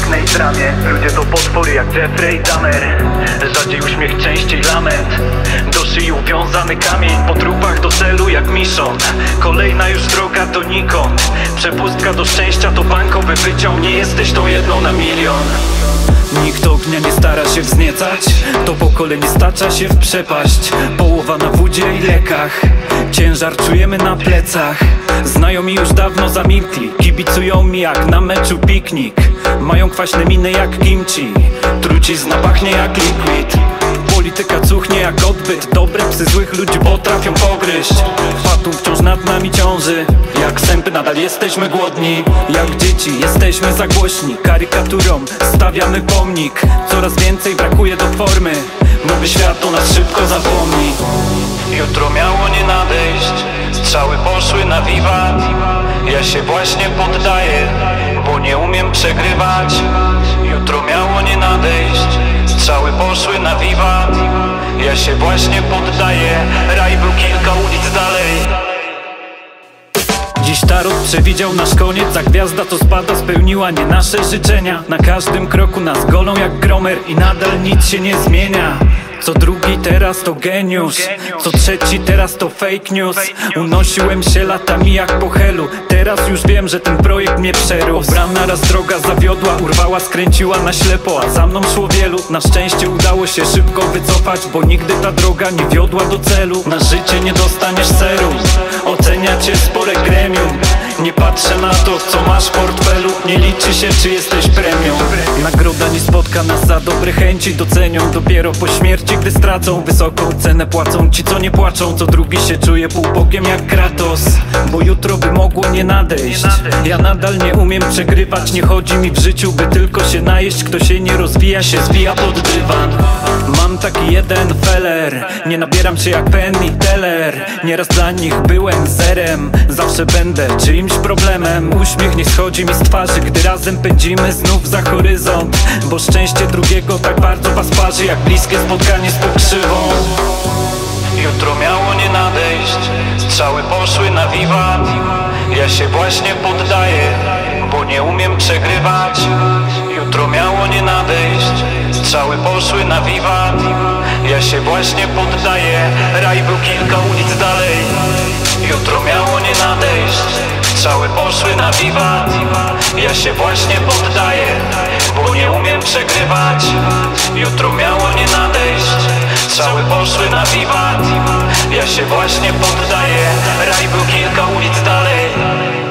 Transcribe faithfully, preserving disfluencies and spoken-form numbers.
pięknej dramie. Ludzie to potwory jak Jeffrey Dahmer. Rzadziej uśmiech, częściej lament. Do szyi uwiązany kamień, po trupach do celu jak mission. Kolejna już droga donikąd. Przepustka do szczęścia to bankowy wyciąg. Nie jesteś tą jedną na milion. Nikt ognia nie stara się wzniecać. To pokolenie stacza się w przepaść. Połowa na wódzie i lekach. Ciężar czujemy na plecach. Znajomi już dawno zamilkli. Kibicują mi jak na meczu piknik. Mają kwaśne miny jak kimchi. Trucizna pachnie jak liquid. Polityka cuchnie jak odbyt. Dobre psy złych ludzi potrafią pogryźć. Fatum wciąż nad nami ciąży. Jak sępy nadal jesteśmy głodni. Jak dzieci jesteśmy za głośni. Karykaturą stawiamy pomnik. Coraz więcej brakuje do formy. Nowy świat o nas szybko zapomni. Jutro miało nie nadejść. Strzały poszły na wiwat. Ja się właśnie poddaję, bo nie umiem przegrywać. Jutro miało nie nadejść. Strzały poszły na wiwat. Ja się właśnie poddaję. Raj był kilka ulic dalej. Dziś tarot przewidział nasz koniec, a gwiazda to spada spełniła nie nasze życzenia. Na każdym kroku nas golą jak gromer i nadal nic się nie zmienia. Co drugi teraz to geniusz, co trzeci teraz to fake news. Unosiłem się latami jak po helu. Teraz już wiem, że ten projekt mnie przerósł. Obrana raz droga zawiodła, urwała, skręciła na ślepo, a za mną szło wielu. Na szczęście udało się szybko wycofać, bo nigdy ta droga nie wiodła do celu. Na życie nie dostaniesz serum, ocenia cię spore gremium. Nie patrzę na to, co masz w portfelu. Nie liczy się, czy jesteś premium. Nagroda nie spotka nas za dobre chęci. Docenią dopiero po śmierci, gdy stracą. Wysoką cenę płacą ci, co nie płaczą. Co drugi się czuje półbogiem jak Kratos, bo jutro by mogło nie nadejść. Ja nadal nie umiem przegrywać. Nie chodzi mi w życiu, by tylko się najeść. Kto się nie rozwija, się zwija pod dywan. Mam taki jeden feller. Nie nabieram się jak Penny Teller. Nieraz dla nich byłem zerem. Zawsze będę czyimś problemem. Uśmiech nie schodzi mi z twarzy, gdy razem pędzimy znów za horyzont. Bo szczęście drugiego tak bardzo was parzy, jak bliskie spotkanie z pokrzywą. Jutro miało nie nadejść. Strzały poszły na wiwat. Ja się właśnie poddaję, bo nie umiem przegrywać. Jutro miało nie nadejść. Strzały poszły na wiwat. Ja się właśnie poddaję. Raj był kilka ulic dalej. Jutro miało nie nadejść. Strzały poszły na wiwat. Ja się właśnie poddaję, bo nie umiem przegrywać. Jutro miało nie nadejść. Strzały poszły na wiwat. Ja się właśnie poddaję. Raj był kilka ulic dalej.